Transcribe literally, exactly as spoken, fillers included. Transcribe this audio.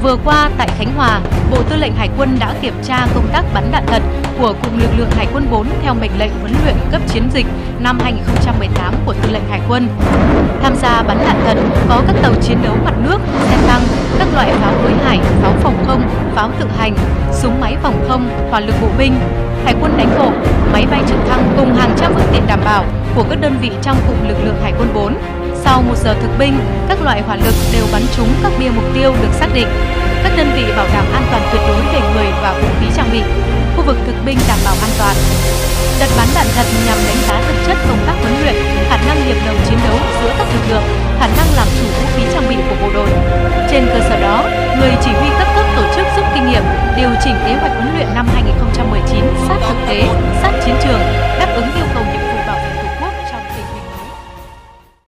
Vừa qua tại Khánh Hòa, Bộ Tư lệnh Hải quân đã kiểm tra công tác bắn đạn thật của Cụm Lực lượng Hải quân bốn theo mệnh lệnh huấn luyện cấp chiến dịch năm hai nghìn không trăm mười tám của Tư lệnh Hải quân. Tham gia bắn đạn thật có các tàu chiến đấu mặt nước, xe tăng, các loại pháo đối hải, pháo phòng không, pháo tự hành, súng máy phòng không, hỏa lực bộ binh, Hải quân đánh bộ, máy bay trực thăng cùng hàng trăm phương tiện đảm bảo của các đơn vị trong Cụm Lực lượng Hải quân bốn. Sau một giờ thực binh, các loại hỏa lực đều bắn trúng các bia mục tiêu được xác định. Các đơn vị bảo đảm an toàn tuyệt đối về người và vũ khí trang bị. Khu vực thực binh đảm bảo an toàn. Đợt bắn đạn thật nhằm đánh giá thực chất công tác huấn luyện, khả năng hiệp đồng chiến đấu giữa các lực lượng, khả năng làm chủ vũ khí trang bị của bộ đội. Trên cơ sở đó, người chỉ huy các cấp tổ chức rút kinh nghiệm, điều chỉnh kế hoạch huấn luyện năm hai nghìn không trăm mười chín sát thực tế, sát chiến trường, đáp ứng yêu cầu